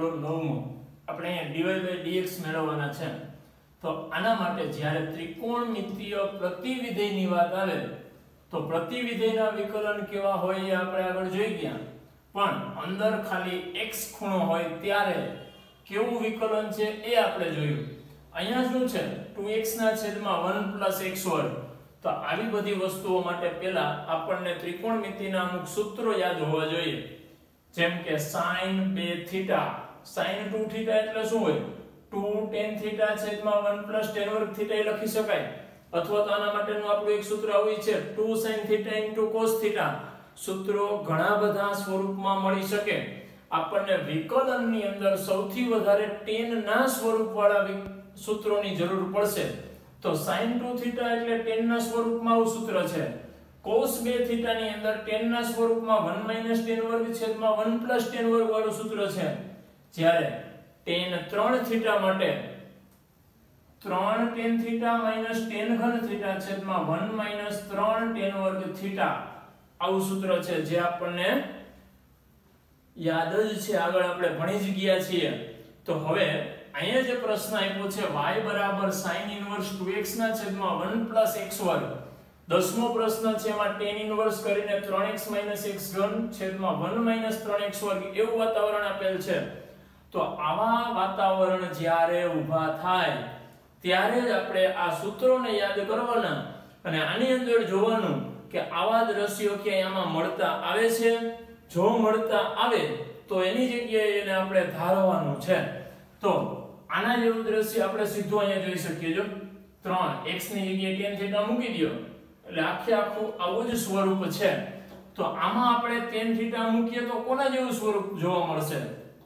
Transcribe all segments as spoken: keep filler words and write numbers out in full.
દાખલો નવમો આપણે dy by dx મેળવવાના છે। તો આના માટે જ્યારે ત્રિકોણમિતિય પ્રતિવિધેયની વાત આવે તો પ્રતિવિધેયના વિકલન કેવા હોય એ આપણે આગળ જોઈ ગયા, પણ અંદર ખાલી x ખૂણો હોય ત્યારે કેવું વિકલન છે એ આપણે જોયું। અહીંયા શું છે ટુ એક્સ ના છેદમાં વન પ્લસ એક્સ વર્ગ। તો આવી બધી વસ્તુઓ માટે પહેલા આપણને ત્રિકોણમિતિના અમુક સૂત્રો યાદ હોવા જોઈએ, જેમ કે sin બે થીટા, sin ટુ થીટા એટલે શું હોય ટુ tan થીટા છેદમાં વન પ્લસ tan વર્ગ થીટા એ લખી શકાય, અથવા તો આના માટેનું આપણું એક સૂત્ર આવું છે two sin theta into cos theta. સૂત્રો ઘણા બધા સ્વરૂપમાં મળી શકે। આપણને વિકલનની અંદર સૌથી વધારે tan ના સ્વરૂપવાળા સૂત્રોની જરૂર પડશે। તો sin ટુ થીટા એટલે tan ના સ્વરૂપમાં આવું સૂત્ર છે, cos બે થીટા ની અંદર tan ના સ્વરૂપમાં વન માઈનસ tan વર્ગ છેદમાં વન પ્લસ tan વર્ગ વાળું સૂત્ર છે, જ્યારે tan ત્રણ થીટા માટે ત્રણ tan થીટા માઈનસ tan ઘન થીટા છેદમાં વન માઈનસ ત્રણ tan વર્ગ થીટા આવું સૂત્ર છે, જે આપણને યાદ જ છે, આગળ આપણે ભણી જ ગયા છીએ। તો હવે અહીંયા જે પ્રશ્ન આપ્યો છે y બરાબર sin ઇન્વર્સ ટુ એક્સ ના છેદમાં વન પ્લસ એક્સ વર્ગ, દસમો પ્રશ્ન છે એમાં tan ઇન્વર્સ કરીને થ્રી એક્સ માઈનસ એક્સ ઘન છેદમાં વન માઈનસ થ્રી એક્સ વર્ગ એવું વાતાવરણ આપેલ છે। તો આવા વાતાવરણ જ્યારે ઊભા થાય ત્યારે જ આપણે આ સૂત્રોને યાદ કરવાના અને આની અંદર જોવાનું કે આવા દ્રશ્યો ક્યાંય આમાં મળતા આવે છે, જો મળતા આવે તો એની જગ્યાએ એને આપણે ધારવાનું છે। તો આના જેવું દ્રશ્ય આપણે સીધું અહીંયા જોઈ શકીએ, જો ત્રણ x ની જગ્યાએ tan થીટા મૂકી દો એટલે આખે આખું આવું જ સ્વરૂપ છે। તો આમાં આપણે tan થીટા મૂકીએ તો કોના જેવું સ્વરૂપ જોવા મળશે?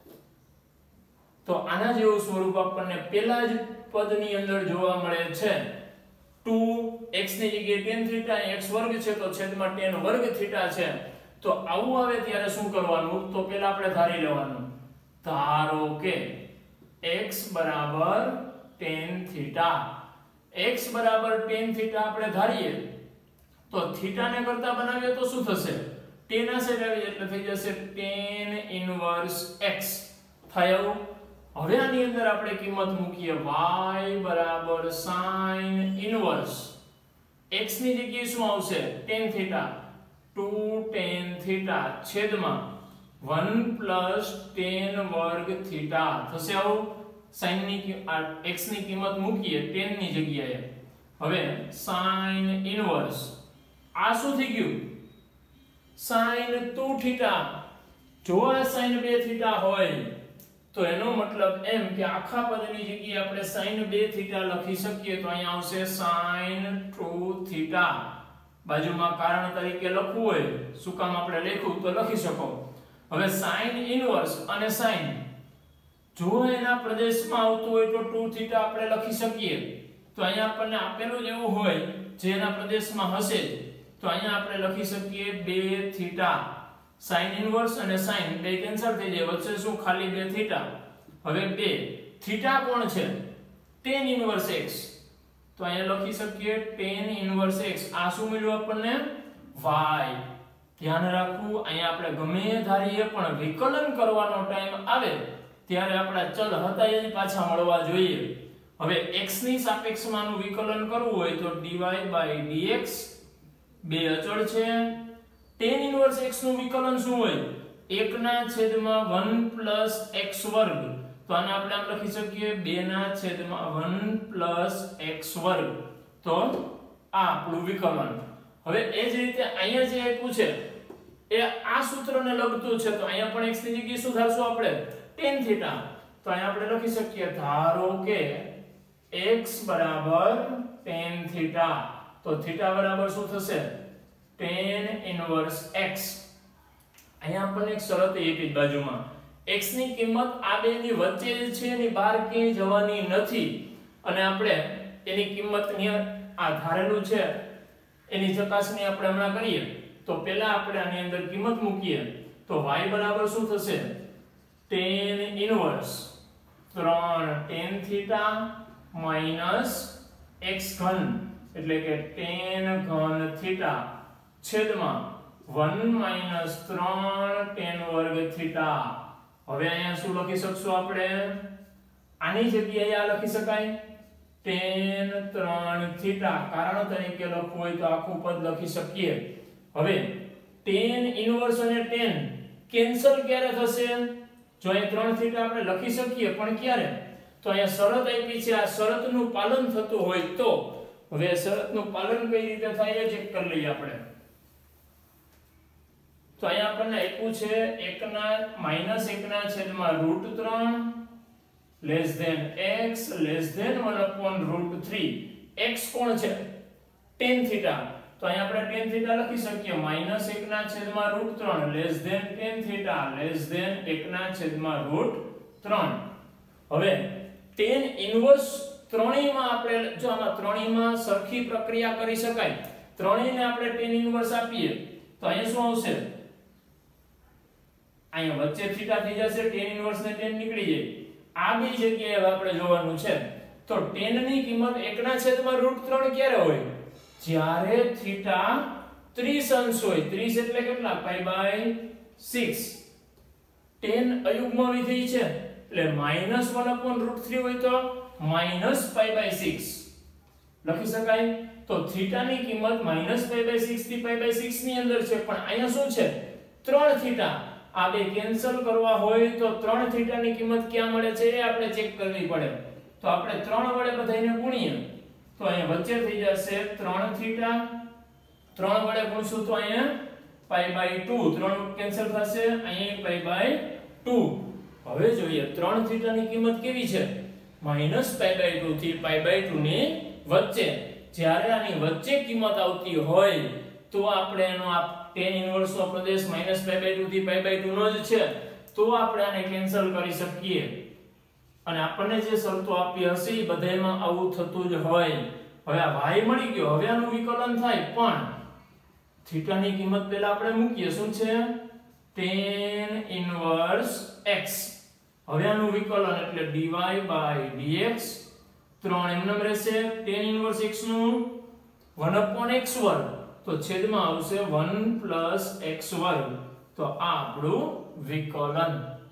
તો આના જેવું સ્વરૂપ આપણને પહેલા જ પદની અંદર જોવા મળે છે। ટુ એક્સ ની જગ્યાએ tan થીટા x વર્ગ છે તો છેદમાં tan વર્ગ થીટા છે। તો આવું આવે ત્યારે શું કરવાનું? તો પહેલા આપણે ધારી લેવાનું, ધારો કે x બરાબર tan થીટા, x બરાબર tan થીટા આપણે ધારીએ તો થીટા ને કરતા બનાવીએ તો શું થશે? tan આ સાઈડ આવી એટલે થઈ જશે tan ઇન્વર્સ x થાય આવું। હવે આની અંદર આપણે કિંમત મૂકીએ y બરાબર sin ઇન્વર્સ x ની જગ્યાએ શું આવશે? tan theta, two tan theta છેદમાં વન પ્લસ tan વર્ગ થીટા થશે આવું। sin ની x ની કિંમત મૂકીએ tan ની જગ્યાએ, હવે sin ઇન્વર્સ આ શું થઈ ગયું? sin two theta. જો આ sin બે થીટા હોય તો એનો મતલબ એમ કે આખા પદની જગ્યાએ આપણે sin બે થીટા લખી શકીએ, તો અહીંયા આવશે sin ટુ થીટા। બાજુમાં કારણ તરીકે લખવું હોય, શું કામ આપણે લખ્યું તો લખી શકો। હવે sin ઇન્વર્સ અને sin જો એના પ્રદેશમાં આવતું હોય તો ટુ થીટા આપણે લખી શકીએ। તો અહીંયા આપણને આપેલું જ એવું હોય જે એના પ્રદેશમાં હશે, તો અહીંયા આપણે લખી શકીએ બે થીટા। sin ઇન્વર્સ અને sin બે કેન્સલ થઈ જાય, વચ્ચે શું ખાલી બે થીટા। હવે બે થીટા કોણ છે? tan ઇન્વર્સ x, તો અહીંયા લખી શકીએ tan ઇન્વર્સ x। આ શું મળ્યું આપણને? y। ધ્યાન રાખવું, અહીંયા આપણે ગમે એ ધારીએ પણ વિકલન કરવાનો ટાઈમ આવે ત્યારે આપણા ચલ હતા એ જ પાછા મળવા જોઈએ। હવે x ની સાપેક્ષમાંનું વિકલન કરવું હોય તો dy by dx બે અચળ છે। tan ઇન્વર્સ x નું વિકલન શું હોય? એક ના છેદમાં વન પ્લસ x વર્ગ, તો આને આપણે આમ લખી શકીએ બે ના છેદમાં વન પ્લસ x વર્ગ। તો આ આપણું વિકલન। હવે એ જ રીતે અહીંયા જે આપ્યું છે એ આ સૂત્રને લગતું છે, તો અહીંયા પણ x ની જગ્યાએ શું ધારશું આપણે? tan theta. તો અહીંયા આપણે લખી શકીએ ધારો કે x બરાબર tan થીટા, તો થીટા બરાબર શું થશે? tan inverse x। અહીંયા આપણને એક શરત એ આપી બાજુમાં, x ની કિંમત આ બેની વચ્ચે જ છે, એની બહાર ક્યાંય જવાની નથી, અને આપણે એની કિંમતની આ ધારેલું છે એની ચકાસણી આપણે હમણાં કરીએ। તો પહેલા આપણે આની અંદર કિંમત મૂકીએ તો y બરાબર શું થશે? tan ઇન્વર્સ ત્રણ tan થીટા માઈનસ x ઘન એટલે કે tan ઘન થીટા છેદમાં વન માઈનસ ત્રણ tan વર્ગ થીટા હવે અહીંયા શું લખી શકશું આપણે? આની જગ્યાએ આ લખી શકાય tan ત્રણ થીટા, કારણ તરીકે લખવું હોય તો આખું પદ લખી શકીએ. હવે tan ઇન્વર્સ અને tan કેન્સલ ક્યારે થશે? જો અહીં ત્રણ થીટા આપણે લખી શકીએ, પણ ક્યારે? તો અહીંયા શરત આપી છે, આ શરતનું પાલન થતું હોય તો. હવે શરતનું પાલન કઈ રીતે થાય એ ચેક કરી લઈએ આપણે. તો અહીંયા આપણને આપ્યું છે એક ના માઈનસ એક ના છેદમાં રૂટ ત્રણ less than x less than one upon root three. x કોણ છે? tan theta. તો અહીંયા આપણે tan થીટા લખી શકીએ માઈનસ એક ના છેદમાં રૂટ ત્રણ less than tan theta less than એક ના છેદમાં રૂટ ત્રણ. હવે tan ઇન્વર્સ ત્રણેયમાં આપણે જો આમાં ત્રણેયમાં સરખી પ્રક્રિયા કરી શકાય, ત્રણેયને આપણે tan ઇન્વર્સ આપીએ તો અહીંયા શું આવશે? અહીંયા વચ્ચે થીટા થઈ જશે, tan ઇન્વર્સ ને tan નીકળી જાય. આ બે જગ્યાએ આપણે જોવાનું છે. તો tan ની કિંમત એક ના છેદમાં રૂટ ત્રણ ક્યારે હોય? જ્યારે થીટા ત્રીસ અંશ હોય. ત્રીસ એટલે કેટલા? Pi by six. tan અયુગ્મ વિધેય છે એટલે minus one upon root three હોય તો માઈનસ પાઈ બાય સિક્સ લખી શકાય. તો થીટા ની કિંમત માઈનસ પાઈ બાય સિક્સ થી પાઈ બાય સિક્સ ની અંદર છે, પણ અહીંયા શું છે? ત્રણ થીટા. આ બે કેન્સલ કરવા હોય તો ત્રણ થીટા ની કિંમત ક્યાં મળે છે એ આપણે ચેક કરવી પડે. તો આપણે ત્રણ વડે બધાયને ગુણીએ તો અહીંયા વચ્ચે થઈ જશે ત્રણ થીટા. ત્રણ વડે ગુણશું તો અહીંયા પાઈ બાય ટુ. ત્રણ કેન્સલ થશે, અહીંયા પાઈ બાય ટુ. હવે જોઈએ ત્રણ થીટા ની કિંમત કેવી છે? માઈનસ પાઈ બાય ટુ થી પાઈ બાય ટુ ની વચ્ચે. જ્યારે આની વચ્ચે કિંમત આવતી હોય તો આપણે એનો આ tan inverse no Pradesh minus pi by two થી પાઈ બાય ટુ નો જ છે, તો આપણે આને કેન્સલ કરી શકીએ. અને આપણને જે શરતો આપી હશે એ બધાયમાં આવું થતું જ હોય. હવે આ y મળી ગયો, હવે આનું વિકલન થાય, પણ થીટા ની કિંમત પહેલા આપણે મૂકીએ. શું છે? tan inverse x. હવે આનું વિકલન એટલે dy by dx. ત્રણ એમનેમ રહેશે. tan ઇન્વર્સ x નું વન upon x વર્ગ, તો છેદમાં આવશે વન પ્લસ x વર્ગ. તો આ આપણું વિકલન.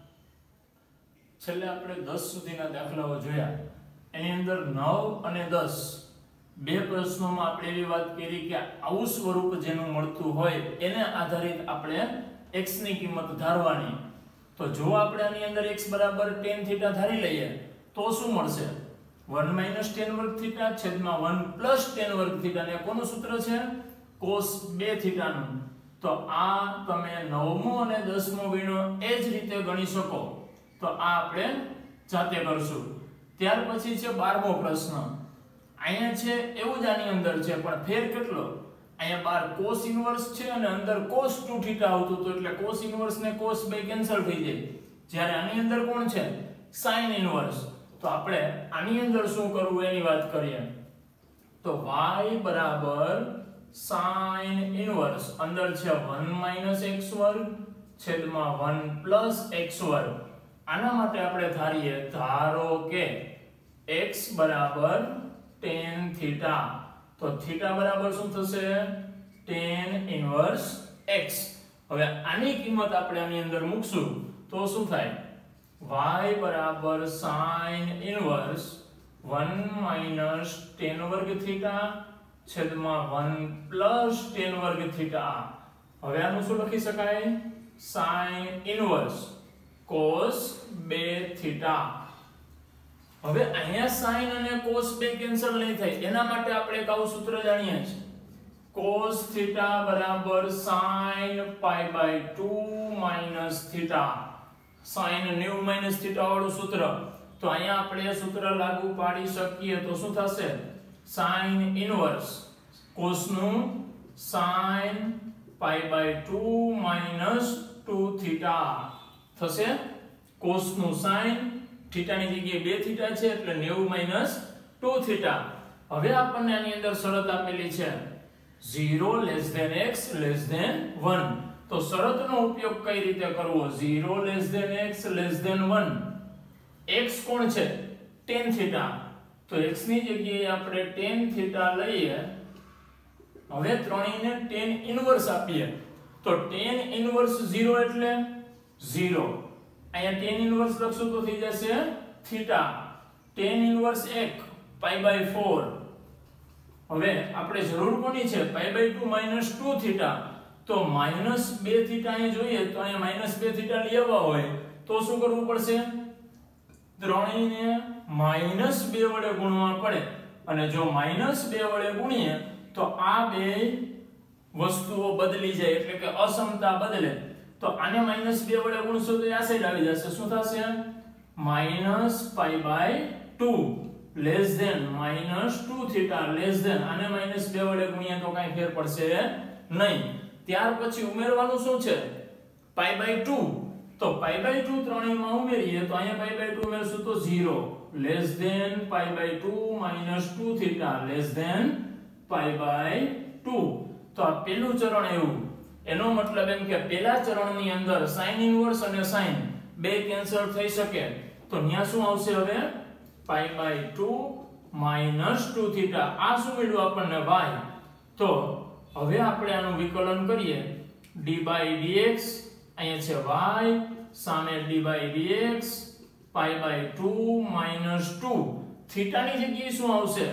છેલ્લે આપણે દસ સુધીના દાખલાઓ જોયા. એની અંદર નવ અને દસ બે પ્રશ્નોમાં આપણે એવી વાત કરી કે આવું સ્વરૂપ જેનું મળતું હોય એને આધારિત આપણે x ની કિંમત ધારવાની. તો જો આપણે આની અંદર x બરાબર tan થીટા ધારી લઈએ તો શું મળશે? વન માઈનસ tan વર્ગ થીટા છેદમાં વન પ્લસ tan વર્ગ થીટા. ને કોનું સૂત્ર છે? cos બે થીટા નું. તો આ તમે નવમો અને દસમો ગણ્યો એ જ રીતે ગણી શકો. તો આ આપણે જાતે કરશું. ત્યાર પછી છે બારમો પ્રશ્ન. અહીંયા છે એવું જ આની અંદર છે, પણ ફેર કેટલો? અહીંયા બાર cos ઇન્વર્સ છે અને અંદર cos ટુ થીટા આવતું હતું, એટલે cos ઇન્વર્સ ને cos બે કેન્સલ થઈ જાય. જ્યારે આની અંદર કોણ છે? sin inverse. તો આપણે આની અંદર શું કરવું એની વાત કરીએ. તો y બરાબર sin ઇન્વર્સ અંદર છે વન માઈનસ x વર્ગ છેદમાં વન પ્લસ x વર્ગ. આના માટે આપણે ધારીએ, ધારો કે x બરાબર tan થીટા. તો થીટા બરાબર શું થશે? tan inverse x. હવે આની કિંમત આપણે આની અંદર મૂકશું તો શું થાય? y બરાબર sin inverse one minus tan વર્ગ થીટા છેદમાં વન પ્લસ tan વર્ગ થીટા. હવે આનું શું લખી શકાય? sin ઇન્વર્સ cos બે થીટા. હવે અહીંયા sin અને cos બે કેન્સલ નહીં થાય એના માટે આપણે એક આવું સૂત્ર જાણીએ છીએ. cos થીટા બરાબર sin pi by two minus theta. sin નેવું માઈનસ થીટા વાળું સૂત્ર. તો અહીંયા આપણે સૂત્ર લાગુ પાડી શકીએ તો શું થશે? sin ઇન્વર્સ cos નું sin pi by two minus two theta થશે. cos નું sin થીટા ની જગ્યાએ બે થીટા છે એટલે નેવું માઈનસ ટુ થીટા. હવે આપણને આની અંદર શરત આપેલી છે zero less than x less than one. તો શરતનો ઉપયોગ કઈ રીતે કરવો? Zero less than x less than one. x કોણ છે? tan theta. તો x ની જગ્યાએ આપણે tan થીટા લઈએ. હવે ત્રણેયને tan ઇન્વર્સ આપીએ તો tan ઇન્વર્સ ઝીરો એટલે ઝીરો. અહીંયા tan ઇન્વર્સ લખશું તો થઈ જશે થીટા. tan ઇન્વર્સ એક પાઈ બાય ચાર. હવે આપણે જરૂર કોની છે pi by two minus two theta. તો માઈનસ બે થીટા અહીં જોઈએ તો અહીંયા માઈનસ બે થીટા લેવા હોય તો શું કરવું પડશે? ત્રણેયને માઈનસ બે વડે ગુણવા પડે. અને જો માઈનસ બે વડે ગુણીએ તો આ બે વસ્તુઓ બદલી જાય એટલે કે અસમતા બદલે. તો આને માઈનસ બે વડે ગુણશો તો આ સાઈડ આવી જશે. શું થશે? Minus pi by two less than minus two theta less than. આને માઈનસ બે વડે ગુણીએ તો કાંઈ ફેર પડશે નહીં. ત્યાર પછી ઉમેરવાનું શું છે? Pi by two. તો પાઈ બાય ટુ ત્રણેયમાં ઉમેરીએ તો અહીંયા પાઈ બાય ટુ ઉમેરશું તો zero less than pi by two minus two theta less than pi by two. તો આ પહેલું ચરણ એવું. એનો મતલબ એમ કે પહેલા ચરણની અંદર sin ઇન્વર્સ અને sin બે કેન્સલ થઈ શકે. તો અહીંયા શું આવશે હવે? Pi by two minus two theta. આ શું મળ્યું આપણને? y. તો હવે આપણે આનું વિકલન કરીએ. d by dx અહીંયા છે y સામે d by dx pi by two minus two. થીટાની જગ્યાએ શું આવશે?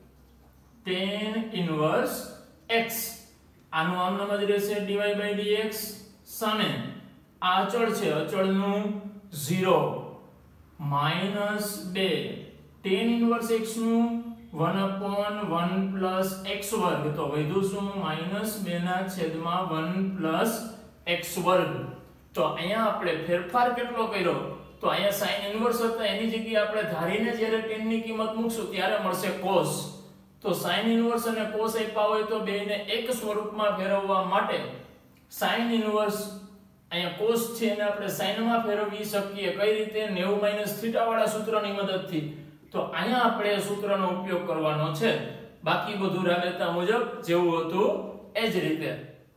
tan inverse x. આનું આમ નામ જ રહેશે dy by dx. સામે આ અચળ છે, અચળનું ઝીરો માઈનસ બે tan ઇન્વર્સ x નું one upon one plus x વર્ગ. તો વધ્યું શું? માઈનસ બે ના છેદમાં વન પ્લસ x વર્ગ. તો અહીંયા આપણે ફેરફાર કેટલો કર્યો? તો અહીંયા sin ઇન્વર્સ હતા એની જગ્યાએ આપણે ધારીને જ્યારે tan ની કિંમત મૂકશું ત્યારે મળશે cos. તો sin ઇન્વર્સ અને cos આપ્યા હોય તો બેને એક સ્વરૂપમાં ફેરવવા માટે sin ઇન્વર્સ અહીંયા cos છે એને આપણે sin માં ફેરવી શકીએ. કઈ રીતે? નેવું માઈનસ થીટા વાળા સૂત્રની મદદથી. તો અહીંયા આપણે સૂત્રનો ઉપયોગ કરવાનો છે. બાકી બધું રાબેતા મુજબ જેવું હતું એ જ રીતે.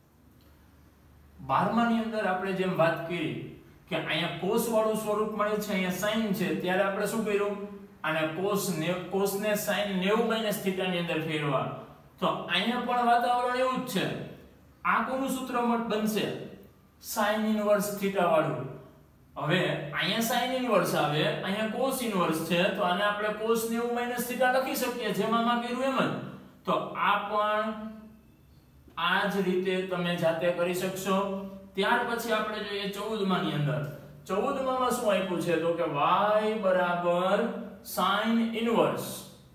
બારમા ની અંદર આપણે જેમ વાત કરી કે અહીંયા cos વાળું સ્વરૂપ મળે છે, અહીંયા sin છે, ત્યારે આપણે શું કર્યું? અને cos ને cos ને sin નેવું માઈનસ થીટા ની અંદર ફેરવા. તો અહીંયા પણ વાતાવરણ એવું જ છે. આ કોનું સૂત્ર બનશે? sin ઇન્વર્સ થીટા વાળું. હવે અહીંયા sin ઇન્વર્સ આવે, અહીંયા cos ઇન્વર્સ છે, તો આને આપણે cos નેવું માઈનસ થીટા લખી શકીએ જેમાં માં કર્યું એમ જ. તો આ પણ આ જ રીતે તમે જાતે કરી શકશો. ત્યાર પછી આપણે જોઈએ ચૌદ માં ની અંદર. ચૌદ માં શું આપ્યું છે? તો કે y બરાબર sin ઇન્વર્સ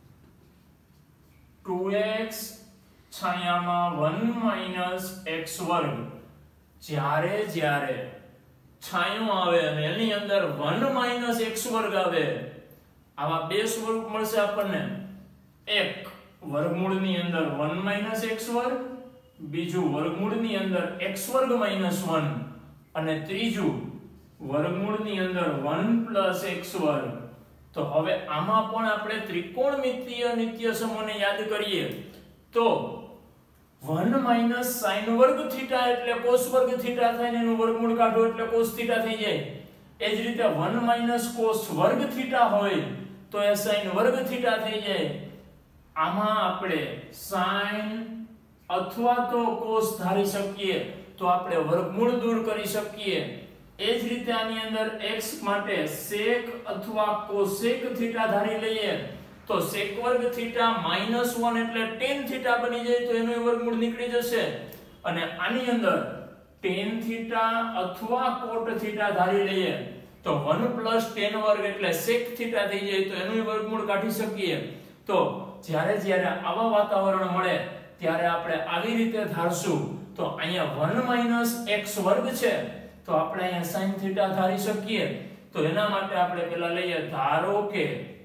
ટુ એક્સ છાયામાં વન માઈનસ x વર્ગ. જ્યારે જ્યારે છાયો આવે અને એની અંદર વન માઈનસ x વર્ગ આવે, આવા બે સ્વરૂપ મળશે આપણને. એક વર્ગમૂળની અંદર વન માઈનસ x વર્ગ, બીજું વર્ગમૂળની અંદર x વર્ગ માઈનસ વન, અને ત્રીજું વર્ગમૂળની અંદર વન પ્લસ x વર્ગ. તો હવે આમાં પણ આપણે ત્રિકોણમિતિય નિત્ય સમૂહને યાદ કરીએ તો વન માઈનસ sin વર્ગ થીટા એટલે cos વર્ગ થીટા થાય ને એનું વર્ગમૂળ કાઢો એટલે cos થીટા થઈ જાય. એ જ રીતે વન માઈનસ cos વર્ગ થીટા હોય તો એ sin વર્ગ થીટા થઈ જાય. આમાં આપણે sin અથવા તો cos ધારી શકીએ તો આપણે વર્ગમૂળ દૂર કરી શકીએ. એ જ રીતે આની અંદર x માટે sec અથવા cosec થીટા ધારી લઈએ તો sec વર્ગ થીટા માઈનસ વન એટલે tan થીટા બની જાય તો એનું વર્ગમૂળ નીકળી જશે. અને આની અંદર tan થીટા અથવા cot થીટા ધારી લઈએ તો વન પ્લસ tan વર્ગ એટલે sec થીટા થઈ જાય તો એનું વર્ગમૂળ કાઢી શકીએ. તો જ્યારે જ્યારે આવા વાતાવરણ મળે ત્યારે આપણે આવી રીતે ધારશું. તો અહીંયા વન માઈનસ x વર્ગ છે તો આપણે અહીંયા sin થીટા ધારી શકીએ. તો એના માટે આપણે પહેલા લઈએ, ધારો કે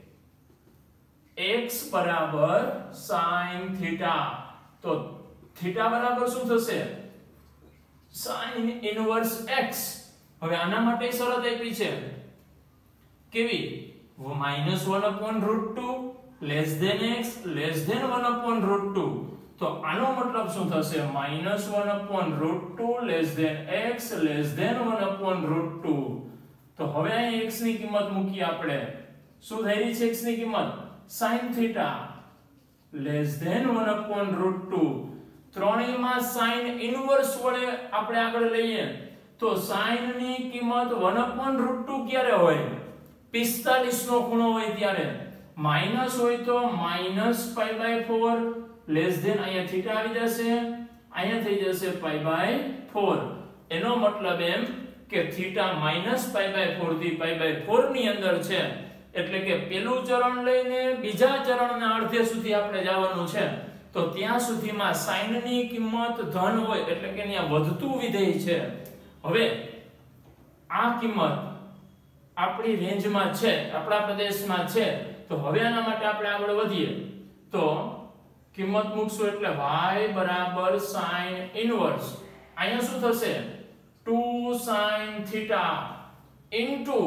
x બરાબર sin થીટા. તો થીટા બરાબર શું થશે? sin inverse x. હવે આના માટે શરત આપી છે કેવી? Minus one upon root two less than x less than one upon root two. તો આનો મતલબ શું થશે? Minus one upon root two less than x less than one upon root two. તો હવે અહીં x ની કિંમત મૂકી આપણે. શું થઈ રહી છે x ની કિંમત? sin theta less than one upon root two. ત્રણેયમાં sin ઇન્વર્સ વડે આપણે આગળ લઈએ તો sin ની કિંમત one upon root two ક્યારે હોય? પિસ્તાલીસ નો ખૂણો હોય ત્યારે. માઈનસ હોય તો minus pi by four less than અહીંયા થીટા આવી જશે, અહીંયા થઈ જશે pi by four. એનો મતલબ એમ કે theta minus pi by four થી pi by four ની અંદર છે, એટલે કે પેલું ચરણ લઈને બીજા ચરણના અડધે સુધી આપણે જવાનું છે. તો ત્યાં સુધીમાં sin ની કિંમત ધન હોય, એટલે કે અહીંયા વધતું વિધેય છે. હવે આ કિંમત આપણી રેન્જમાં છે, આપણા પ્રદેશમાં છે. તો હવે આના માટે આપણે આગળ વધીએ તો કિંમત મૂકશું એટલે y બરાબર sin ઇન્વર્સ. અહીંયા શું થશે? two sin theta into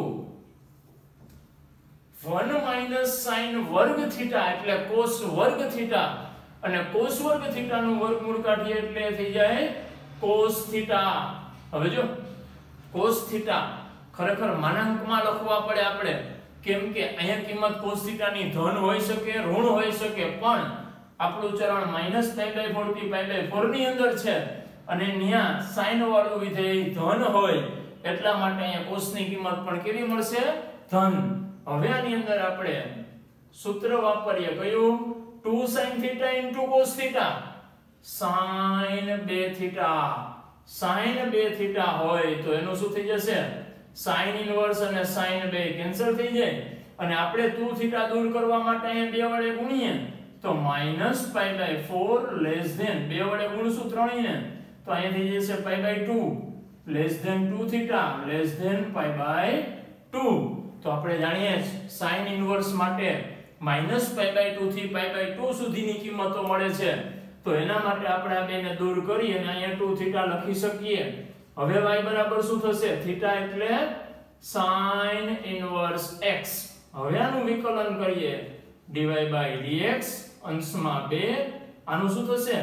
one minus sin વર્ગ થીટા એટલે cos વર્ગ થીટા, અને cos વર્ગ થીટા નું વર્ગમૂળ કાઢીએ એટલે થઈ જાય cos થીટા. હવે જો cos થીટા ખરેખર માનાંકમાં લખવા પડે આપણે, કેમ કે અહીંયા કિંમત cos થીટા ની ધન હોઈ શકે, ઋણ હોઈ શકે, પણ આપણું ચરણ minus pi by four થી pi by four ની અંદર છે અને ત્યાં sin વાળું વિધેય ધન હોય, એટલા માટે અહીંયા cos ની કિંમત પણ કેવી મળશે? ધન. હવે આની અંદર આપણે સૂત્ર વાપરીએ, કયું? two sin theta into cos theta. sin બે થીટા, sin બે થીટા હોય તો એનું શું થઈ જશે? sin ઇન્વર્સ અને sin બે કેન્સલ થઈ જાય, અને આપણે two થીટા દૂર કરવા માટે અહીંયા બે વડે ગુણીએ તો minus pi by four less than બે વડે ગુણશું ત્રણેયને તો અહીંયા થઈ જશે pi by two less than two theta less than pi by two. તો આપણે જાણીએ sin ઇન્વર્સ માટે minus pi by two થી pi by two સુધીની કિંમતો મળે છે. તો એના માટે આપણે આ બેને દૂર કરી અને અહીંયા two theta લખી શકીએ. હવે y બરાબર શું થશે? થીટા એટલે sin ઇન્વર્સ x. હવે આનું વિકલન કરીએ dy by dx અંશમાં બે, આનું શું થશે?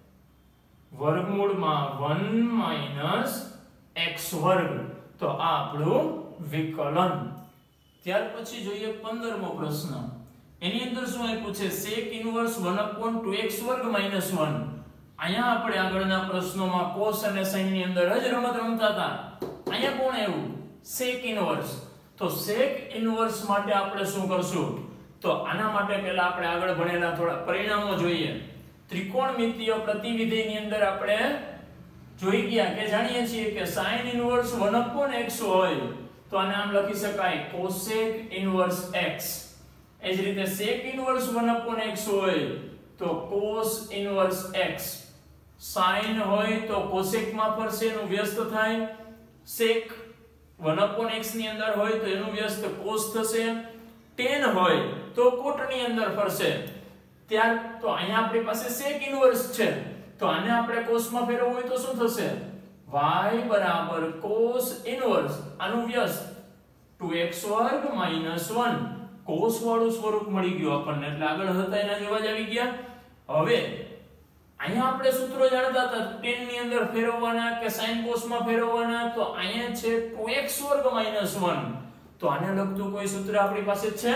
વર્ગમૂળમાં one minus x વર્ગ. તો આ આપણું વિકલન. ત્યાર પછી જોઈએ પંદરમો પ્રશ્ન. એની અંદર શું આપ્યું છે? sec inverse one upon two x વર્ગ minus one. અહીંયા આપણે આગળના પ્રશ્નોમાં cos અને sin ની અંદર જ રમત રમતા હતા. અહીંયા કોણ આવ્યું? sec inverse. તો sec ઇન્વર્સ માટે આપણે શું કરશું? તો આના માટે પહેલા આપણે આગળ ભણેલા થોડા પરિણામો જોઈએ. ત્રિકોણમિતીય પ્રતિવિધેયની અંદર આપણે જોઈ ગયા કે જાણીએ છીએ કે sin inverse one upon x હોય તો આને આમ લખી શકાય cosec ઇન્વર્સ x. એ જ રીતે sec inverse one upon x હોય તો cos ઇન્વર્સ x. sin હોય તો cosec માં ફરશે, એનું વ્યસ્ત થાય. sec one upon x ની અંદર હોય તો એનું વ્યસ્ત cos થશે. tan હોય તો cot ની અંદર ફરશે. ત્યાર તો અહીંયા આપણી પાસે sec ઇન્વર્સ છે, તો આને આપણે cos માં ફેરવવું હોય તો શું થશે? y બરાબર cos ઇન્વર્સ આનું વ્યસ્ત two x વર્ગ minus one. cos વાળું સ્વરૂપ મળી ગયું આપણને, એટલે આગળ હતા એના જેવા જ આવી ગયા. હવે અહીંયા આપણે સૂત્રો જાણતા હતા tan ની અંદર ફેરવવાના કે sin cos માં ફેરવવાના, તો અહીંયા છે two x વર્ગ minus one. તો આને લગતું કોઈ સૂત્ર આપણી પાસે છે?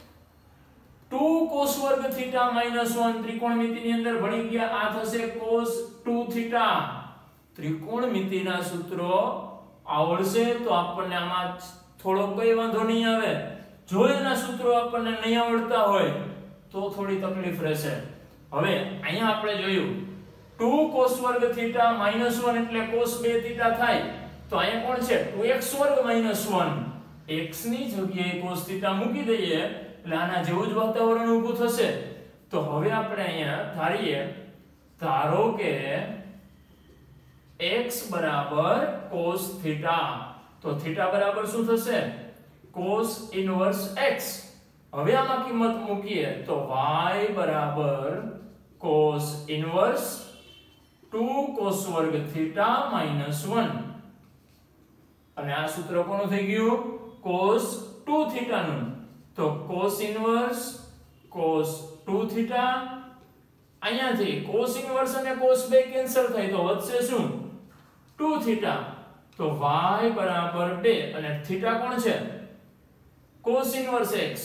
two cos વર્ગ થીટા minus one ત્રિકોણમિતિની અંદર ભણી ગયા. આ થશે cos two થીટા. ત્રિકોણમિતિના સૂત્રો આવડશે તો આપણને આમાં થોડો કઈ વાંધો નહીં આવે. જો એના સૂત્રો આપણને નહીં આવડતા હોય તો થોડી તકલીફ રહેશે. હવે અહીંયા આપણે જોયું two cos વર્ગ થીટા minus one એટલે cos બે થીટા થાય. તો અહીંયા કોણ છે? two x વર્ગ minus one. x ની જગ્યાએ cos થીટા મૂકી દઈએ એટલે આના જેવું જ વાતાવરણ ઊભું થશે. તો હવે આપણે અહીંયા ધારીએ, ધારો કે x બરાબર cos થીટા. તો થીટા બરાબર શું થશે? cos inverse x. હવે આમાં કિંમત મૂકીએ તો y બરાબર cos ઇન્વર્સ two cos વર્ગ થીટા minus one. અને આ સૂત્ર કોનું થઈ ગયું? cos two થીટા નું. તો cos inverse cos two theta, અહીંયાથી cos ઇન્વર્સ અને cos બે કેન્સલ થાય તો વધશે શું? two theta. તો y બરાબર બે અને થીટા કોણ છે? cos inverse x.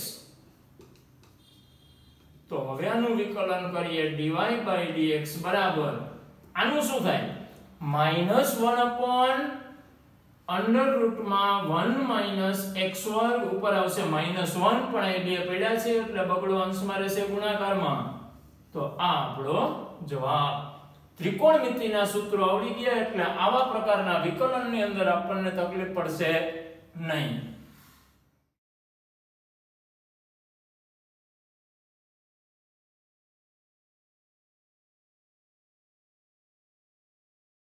તો હવે આનું વિકલન કરીએ dy by dx બરાબર આનું શું થાય? minus one upon અંડર રૂટમાં વન માઇનસ એક્સ વર્ગ ઉપર આવશે માઇનસ વન, પણ એ બે પડ્યા છે એટલે બગડો અંશમાં રહેશે ગુણાકારમાં. તો આ આપણો જવાબ. ત્રિકોણમિતિના સૂત્રો આવડી ગયા એટલે આવા પ્રકારના વિકલનની અંદર આપણને તકલીફ પડશે નહીં.